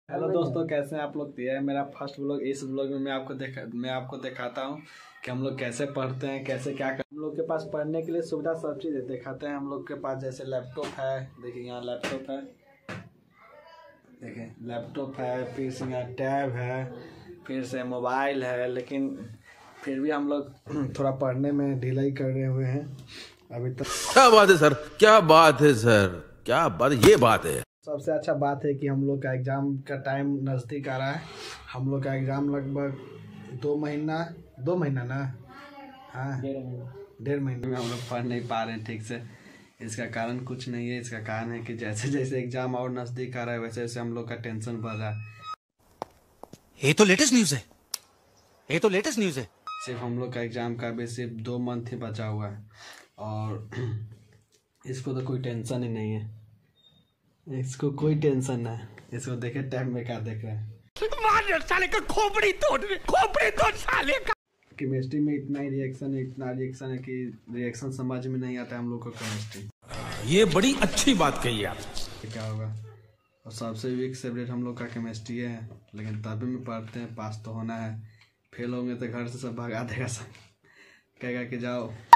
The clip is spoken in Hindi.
हेलो दोस्तों, कैसे हैं आप लोग। ये है मेरा फर्स्ट व्लॉग। इस व्लॉग में मैं आपको दिखाता हूँ कि हम लोग कैसे पढ़ते हैं, कैसे क्या कर। हम लोग के पास पढ़ने के लिए सुविधा सब चीज़ दिखाते हैं। हम लोग के पास जैसे लैपटॉप है, देखिए यहाँ लैपटॉप है, देखिए लैपटॉप है, फिर से यहाँ टैब है, फिर से मोबाइल है। लेकिन फिर भी हम लोग थोड़ा पढ़ने में ढिलाई कर रहे हुए हैं अभी तक। क्या बात है सर, क्या बात है सर, क्या बात, ये बात है। सबसे अच्छा बात है कि हम लोग का एग्ज़ाम का टाइम नज़दीक आ रहा है। हम लोग का एग्ज़ाम लगभग 2 महीना ना, हाँ 1.5 महीने में हम लोग पढ़ नहीं पा रहे हैं ठीक से। इसका कारण कुछ नहीं है, इसका कारण है कि जैसे जैसे एग्ज़ाम और नज़दीक आ रहा है वैसे वैसे हम लोग का टेंशन बढ़ रहा है। ये तो लेटेस्ट न्यूज़ है, ये तो लेटेस्ट न्यूज़ है। सिर्फ हम लोग का एग्ज़ाम का भी सिर्फ 2 मंथ ही बचा हुआ है और इसको तो कोई टेंशन ही नहीं है। इसको कोई टेंशन नहीं है। इसको देखे टाइम में क्या देख रहे हैं। साले का खोपड़ी तोड़ साले का। केमिस्ट्री में इतना रिएक्शन है कि रिएक्शन समझ में नहीं आता हम लोग को केमिस्ट्री। ये बड़ी अच्छी बात कही आप। क्या होगा। और सबसे वीक सब्जेक्ट हम लोग का केमिस्ट्री है, लेकिन तभी में पढ़ते हैं, पास तो होना है। फेल होंगे तो घर से सब भगा देगा, सब कहेगा कि जाओ